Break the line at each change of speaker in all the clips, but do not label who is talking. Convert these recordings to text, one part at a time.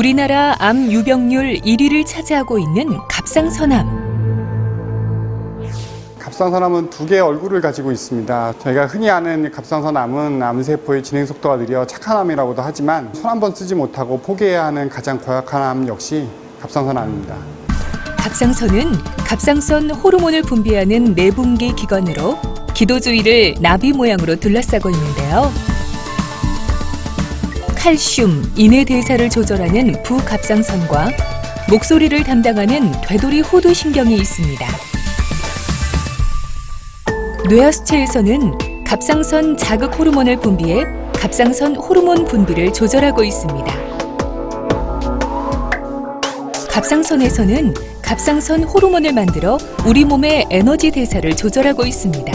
우리나라 암 유병률 1위를 차지하고 있는 갑상선암.
갑상선암은 두 개의 얼굴을 가지고 있습니다. 저희가 흔히 아는 갑상선암은 암세포의 진행 속도가 느려 착한 암이라고도 하지만 손 한 번 쓰지 못하고 포기해야 하는 가장 고약한 암 역시 갑상선암입니다.
갑상선은 갑상선 호르몬을 분비하는 내분기 기관으로 기도 주위를 나비 모양으로 둘러싸고 있는데요. 칼슘, 인해 대사를 조절하는 부갑상선과 목소리를 담당하는 되돌이 호두 신경이 있습니다. 뇌하수체에서는 갑상선 자극 호르몬을 분비해 갑상선 호르몬 분비를 조절하고 있습니다. 갑상선에서는 갑상선 호르몬을 만들어 우리 몸의 에너지 대사를 조절하고 있습니다.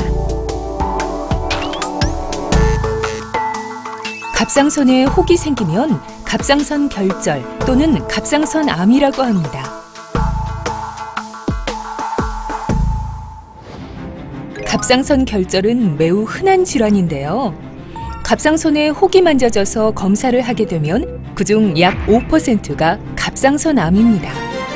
갑상선에 혹이 생기면 갑상선 결절 또는 갑상선암이라고 합니다. 갑상선 결절은 매우 흔한 질환인데요. 갑상선에 혹이 만져져서 검사를 하게 되면 그중 약 5%가 갑상선암입니다.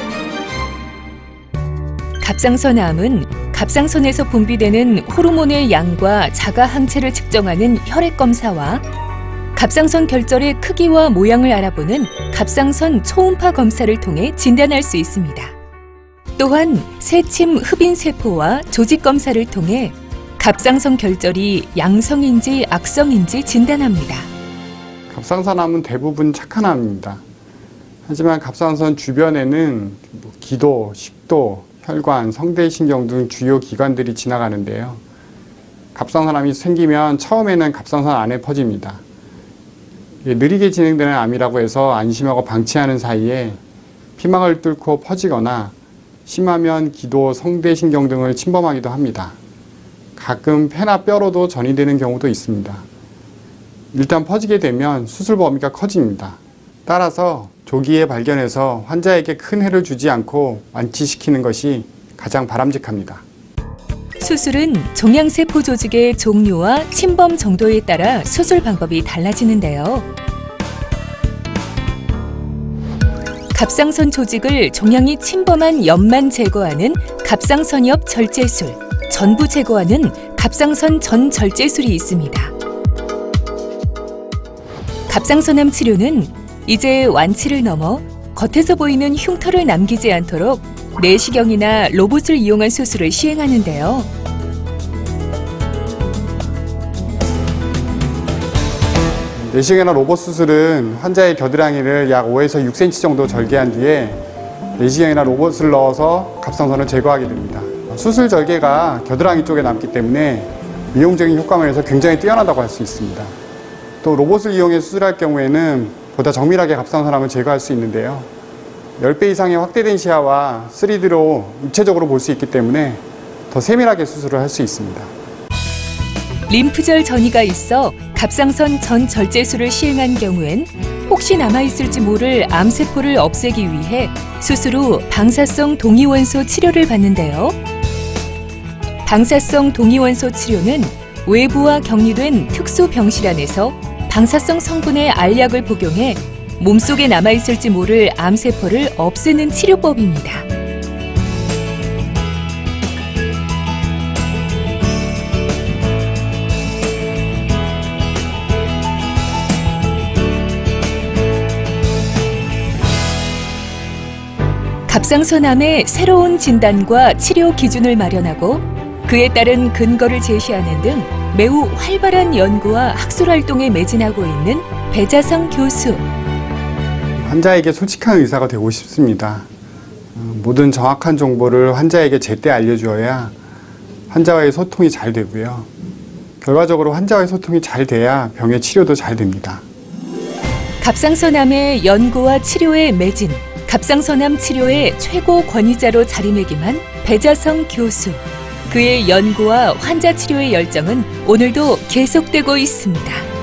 갑상선암은 갑상선에서 분비되는 호르몬의 양과 자가 항체를 측정하는 혈액 검사와 갑상선 결절의 크기와 모양을 알아보는 갑상선 초음파 검사를 통해 진단할 수 있습니다. 또한 세침 흡인 세포와 조직 검사를 통해 갑상선 결절이 양성인지 악성인지 진단합니다.
갑상선암은 대부분 착한 암입니다. 하지만 갑상선 주변에는 기도, 식도, 혈관, 성대신경 등 주요 기관들이 지나가는데요. 갑상선암이 생기면 처음에는 갑상선 안에 퍼집니다. 느리게 진행되는 암이라고 해서 안심하고 방치하는 사이에 피막을 뚫고 퍼지거나 심하면 기도, 성대신경 등을 침범하기도 합니다. 가끔 폐나 뼈로도 전이되는 경우도 있습니다. 일단 퍼지게 되면 수술 범위가 커집니다. 따라서 조기에 발견해서 환자에게 큰 해를 주지 않고 완치시키는 것이 가장 바람직합니다.
수술은 종양세포 조직의 종류와 침범 정도에 따라 수술 방법이 달라지는데요. 갑상선 조직을 종양이 침범한 옆만 제거하는 갑상선 옆 절제술, 전부 제거하는 갑상선 전 절제술이 있습니다. 갑상선암 치료는 이제 완치를 넘어 겉에서 보이는 흉터를 남기지 않도록 내시경이나 로봇을 이용한 수술을 시행하는데요.
내시경이나 로봇 수술은 환자의 겨드랑이를 약 5에서 6cm 정도 절개한 뒤에 내시경이나 로봇을 넣어서 갑상선을 제거하게 됩니다. 수술 절개가 겨드랑이 쪽에 남기 때문에 미용적인 효과면에서 굉장히 뛰어나다고 할 수 있습니다. 또 로봇을 이용해 수술할 경우에는 보다 정밀하게 갑상선암을 제거할 수 있는데요. 10배 이상의 확대된 시야와 3D로 입체적으로 볼 수 있기 때문에 더 세밀하게 수술을 할 수 있습니다.
림프절 전이가 있어 갑상선 전 절제술을 시행한 경우엔 혹시 남아있을지 모를 암세포를 없애기 위해 수술 후 방사성 동위원소 치료를 받는데요. 방사성 동위원소 치료는 외부와 격리된 특수 병실 안에서 방사성 성분의 알약을 복용해 몸속에 남아있을지 모를 암세포를 없애는 치료법입니다. 갑상선암의 새로운 진단과 치료 기준을 마련하고 그에 따른 근거를 제시하는 등 매우 활발한 연구와 학술 활동에 매진하고 있는 배자성 교수.
환자에게 솔직한 의사가 되고 싶습니다. 모든 정확한 정보를 환자에게 제때 알려주어야 환자와의 소통이 잘 되고요. 결과적으로 환자와의 소통이 잘 돼야 병의 치료도 잘 됩니다.
갑상선암의 연구와 치료에 매진, 갑상선암 치료의 최고 권위자로 자리매김한 배자성 교수. 그의 연구와 환자 치료의 열정은 오늘도 계속되고 있습니다.